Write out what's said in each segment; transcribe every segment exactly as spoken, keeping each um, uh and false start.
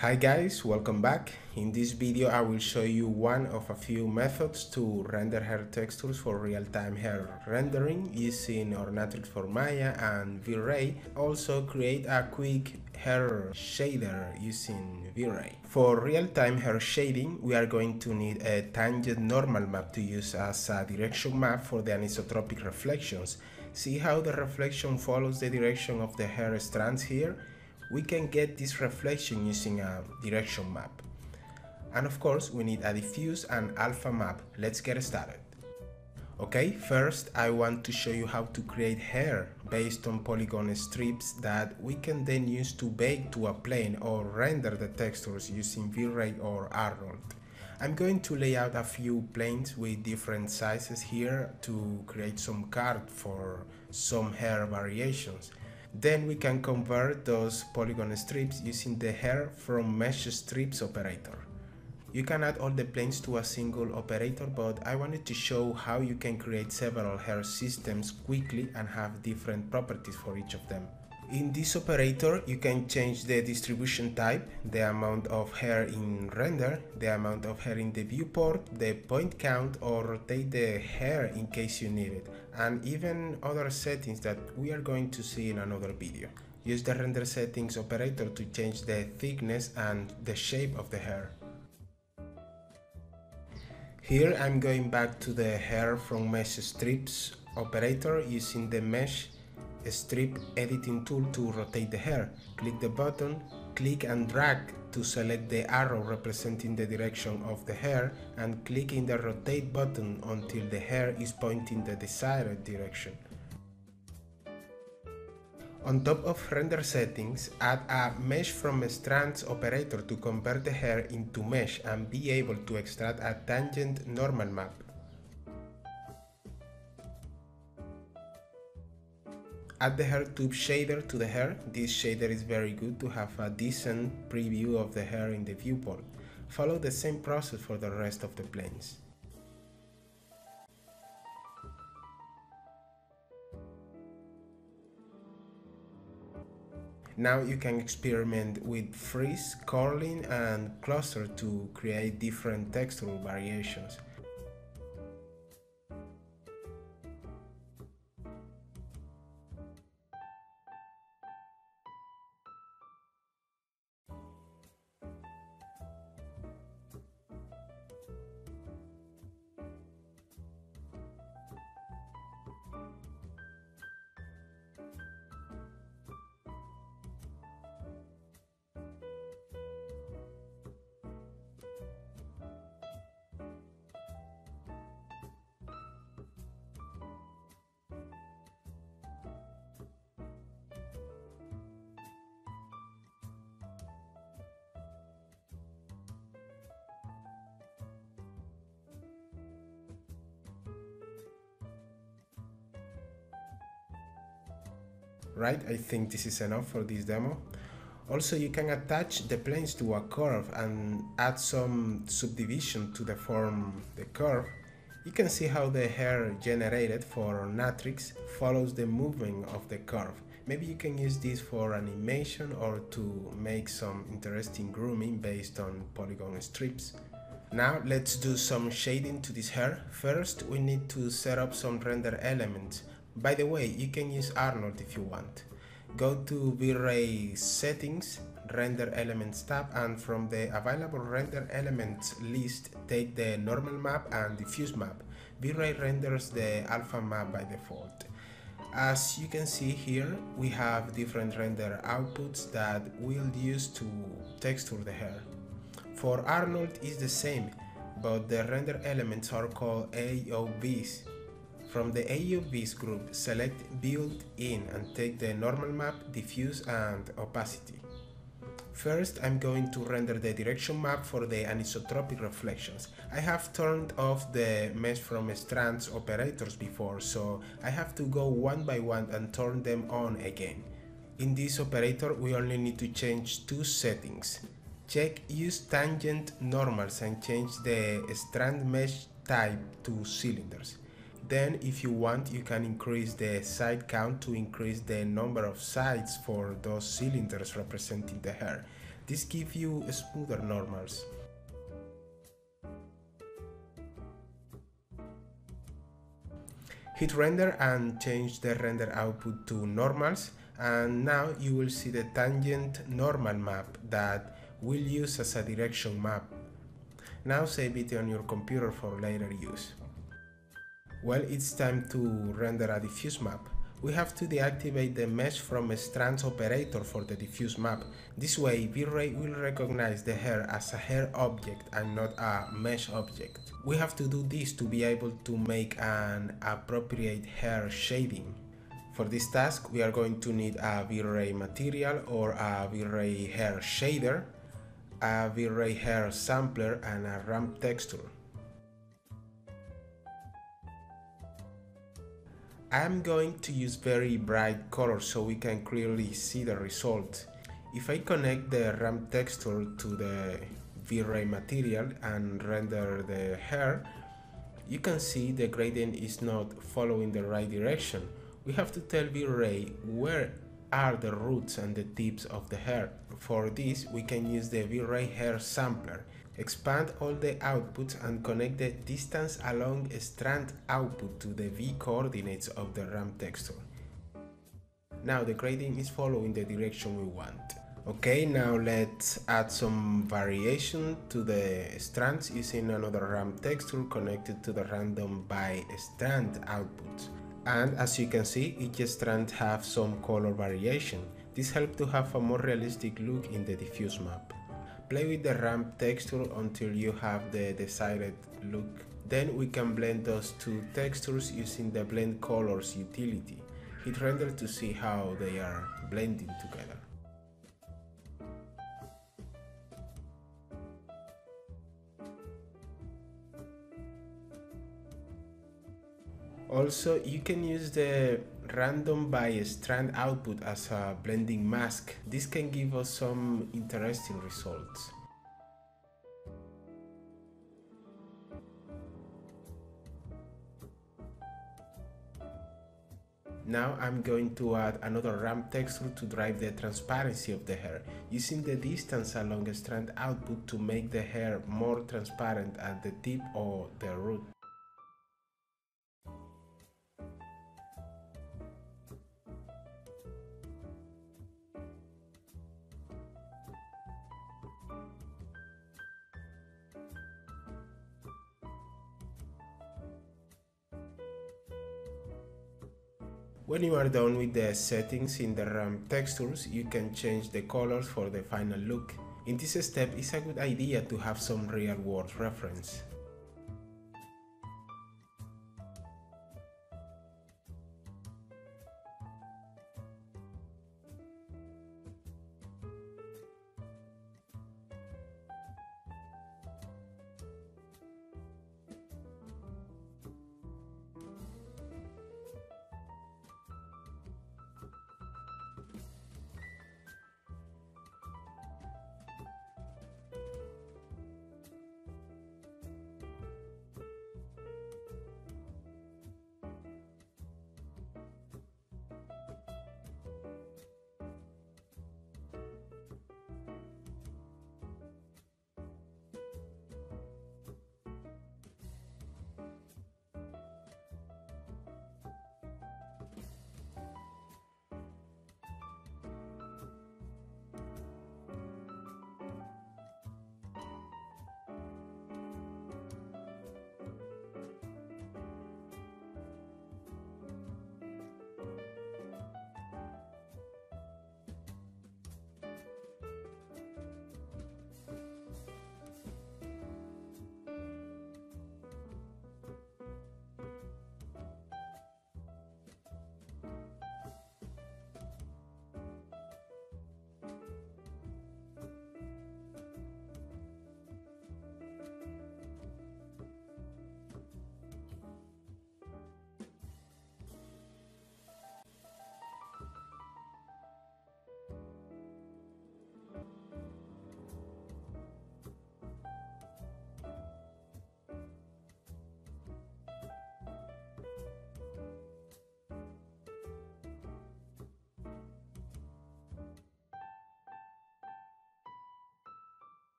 Hi guys, welcome back. In this video I will show you one of a few methods to render hair textures for real-time hair rendering using Ornatrix for Maya and V-Ray. Also create a quick hair shader using V-Ray. For real-time hair shading we are going to need a tangent normal map to use as a direction map for the anisotropic reflections. See how the reflection follows the direction of the hair strands here? We can get this reflection using a direction map. And of course, we need a diffuse and alpha map. Let's get started. Okay, first I want to show you how to create hair based on polygon strips that we can then use to bake to a plane or render the textures using V-Ray or Arnold. I'm going to lay out a few planes with different sizes here to create some card for some hair variations. Then we can convert those polygon strips using the hair from mesh strips operator. You can add all the planes to a single operator, but I wanted to show how you can create several hair systems quickly and have different properties for each of them. In this operator, you can change the distribution type, the amount of hair in render, the amount of hair in the viewport, the point count, or rotate the hair in case you need it, and even other settings that we are going to see in another video. Use the render settings operator to change the thickness and the shape of the hair. Here I'm going back to the hair from mesh strips operator using the mesh strip editing tool to rotate the hair. Click the button, click and drag to select the arrow representing the direction of the hair, and click in the rotate button until the hair is pointing the desired direction. On top of render settings, add a mesh from strands operator to convert the hair into mesh and be able to extract a tangent normal map. Add the hair tube shader to the hair. This shader is very good to have a decent preview of the hair in the viewport. Follow the same process for the rest of the planes. Now you can experiment with freeze, curling and cluster to create different textural variations. Right, I think this is enough for this demo. Also, you can attach the planes to a curve and add some subdivision to the form the curve. You can see how the hair generated for Ornatrix follows the movement of the curve. Maybe you can use this for animation or to make some interesting grooming based on polygon strips. Now let's do some shading to this hair. First, we need to set up some render elements. By the way, you can use Arnold if you want. Go to V-Ray settings, render elements tab, and from the available render elements list, take the normal map and diffuse map. V-Ray renders the alpha map by default. As you can see here, we have different render outputs that we'll use to texture the hair. For Arnold is the same, but the render elements are called A O Vs. From the A O Vs group, select Build In and take the normal map, diffuse and opacity. First, I'm going to render the direction map for the anisotropic reflections. I have turned off the mesh from strands operators before, so I have to go one by one and turn them on again. In this operator, we only need to change two settings. Check Use Tangent Normals and change the strand mesh type to cylinders. Then if you want, you can increase the side count to increase the number of sides for those cylinders representing the hair. This gives you smoother normals. Hit render and change the render output to normals, and now you will see the tangent normal map that we'll use as a direction map. Now save it on your computer for later use. Well, it's time to render a diffuse map. We have to deactivate the mesh from a strands operator for the diffuse map. This way, V-Ray will recognize the hair as a hair object and not a mesh object. We have to do this to be able to make an appropriate hair shading. For this task, we are going to need a V-Ray material or a V-Ray hair shader, a V-Ray hair sampler, and a ramp texture. I am going to use very bright colors so we can clearly see the result. If I connect the ramp texture to the V-Ray material and render the hair, you can see the gradient is not following the right direction. We have to tell V-Ray where are the roots and the tips of the hair. For this, we can use the V-Ray hair sampler. Expand all the outputs and connect the distance along a strand output to the V coordinates of the ramp texture. Now the gradient is following the direction we want. Okay, now let's add some variation to the strands using another ramp texture connected to the random by strand output. And as you can see, each strand has some color variation. This helps to have a more realistic look in the diffuse map. Play with the ramp texture until you have the desired look. Then we can blend those two textures using the blend colors utility. Hit render to see how they are blending together. Also, you can use the random by strand output as a blending mask. This can give us some interesting results. Now I'm going to add another ramp texture to drive the transparency of the hair, using the distance along a strand output to make the hair more transparent at the tip or the root. When you are done with the settings in the ramp textures, you can change the colors for the final look. In this step, it's a good idea to have some real-world reference.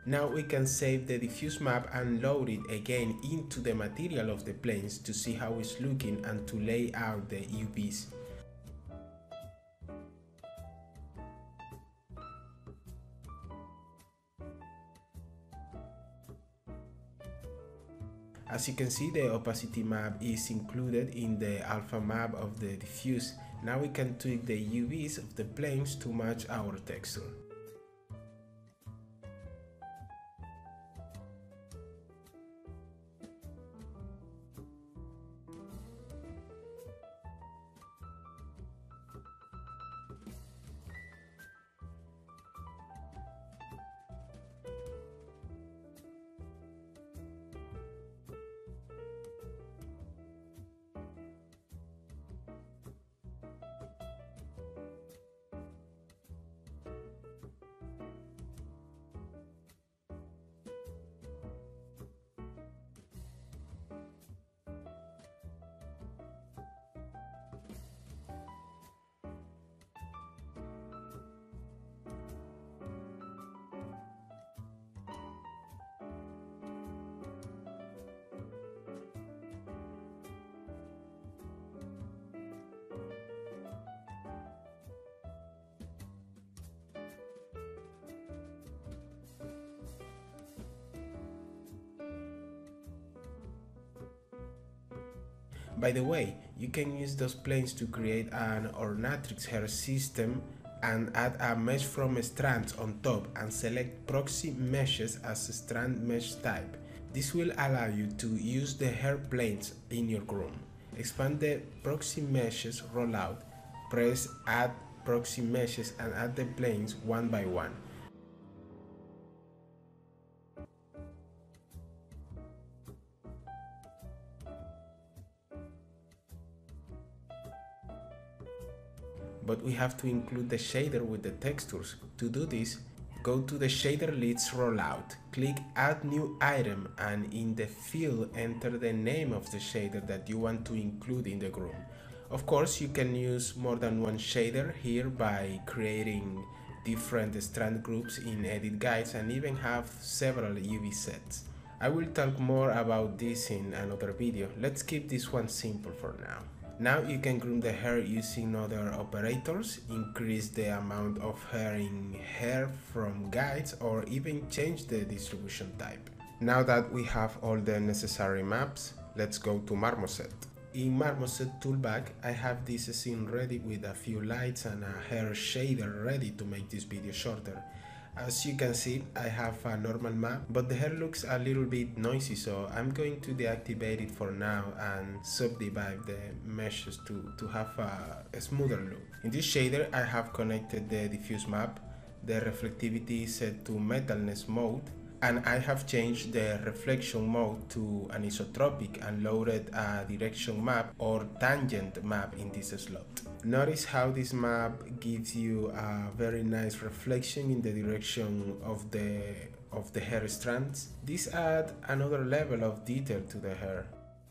Now we can save the diffuse map and load it again into the material of the planes to see how it's looking and to lay out the U Vs. As you can see, the opacity map is included in the alpha map of the diffuse. Now we can tweak the U Vs of the planes to match our texture. By the way, you can use those planes to create an Ornatrix hair system and add a mesh from strands on top and select proxy meshes as a strand mesh type. This will allow you to use the hair planes in your groom. Expand the proxy meshes rollout, press add proxy meshes and add the planes one by one. But we have to include the shader with the textures. To do this, go to the shader list rollout, click add new item, and in the field enter the name of the shader that you want to include in the groom. Of course, you can use more than one shader here by creating different strand groups in edit guides and even have several U V sets. I will talk more about this in another video. Let's keep this one simple for now. Now you can groom the hair using other operators, increase the amount of hair in hair from guides, or even change the distribution type. Now that we have all the necessary maps, let's go to Marmoset. In Marmoset toolbar, I have this scene ready with a few lights and a hair shader ready to make this video shorter. As you can see, I have a normal map, but the hair looks a little bit noisy, so I'm going to deactivate it for now and subdivide the meshes to, to have a, a smoother look. In this shader, I have connected the diffuse map, the reflectivity is set to metalness mode, and I have changed the reflection mode to anisotropic and loaded a direction map or tangent map in this slot. Notice how this map gives you a very nice reflection in the direction of the of the hair strands. This adds another level of detail to the hair.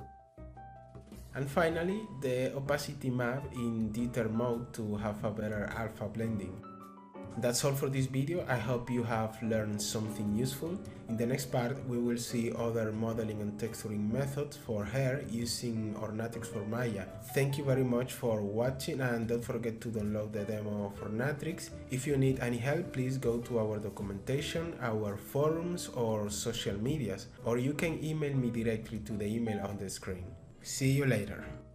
And finally, the opacity map in detail mode to have a better alpha blending. That's all for this video. I hope you have learned something useful. In the next part, we will see other modeling and texturing methods for hair using Ornatrix for Maya. Thank you very much for watching, and don't forget to download the demo of Ornatrix. If you need any help, please go to our documentation, our forums or social medias, or you can email me directly to the email on the screen. See you later.